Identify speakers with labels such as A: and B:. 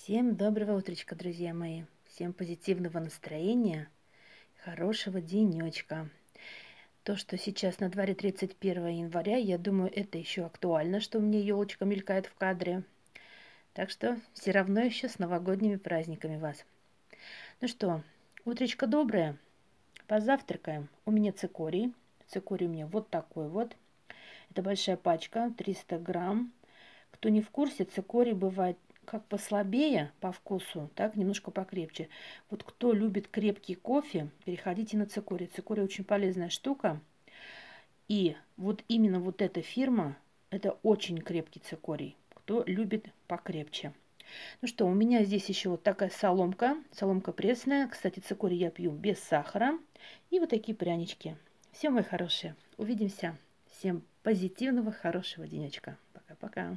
A: Всем доброго утречка, друзья мои. Всем позитивного настроения, хорошего денечка. То, что сейчас на дворе 31 января, я думаю, это еще актуально, что у меня елочка мелькает в кадре. Так что все равно еще с новогодними праздниками вас. Ну что, утречко доброе. Позавтракаем. У меня цикорий. Цикорий у меня вот такой вот. Это большая пачка, 300 грамм. Кто не в курсе, цикорий бывает как послабее по вкусу, так немножко покрепче. Вот кто любит крепкий кофе, переходите на цикорий. Цикорий очень полезная штука. И вот именно вот эта фирма, это очень крепкий цикорий. Кто любит покрепче. Ну что, у меня здесь еще вот такая соломка. Соломка пресная. Кстати, цикорий я пью без сахара. И вот такие прянички. Все, мои хорошие, увидимся. Всем позитивного, хорошего денечка. Пока-пока.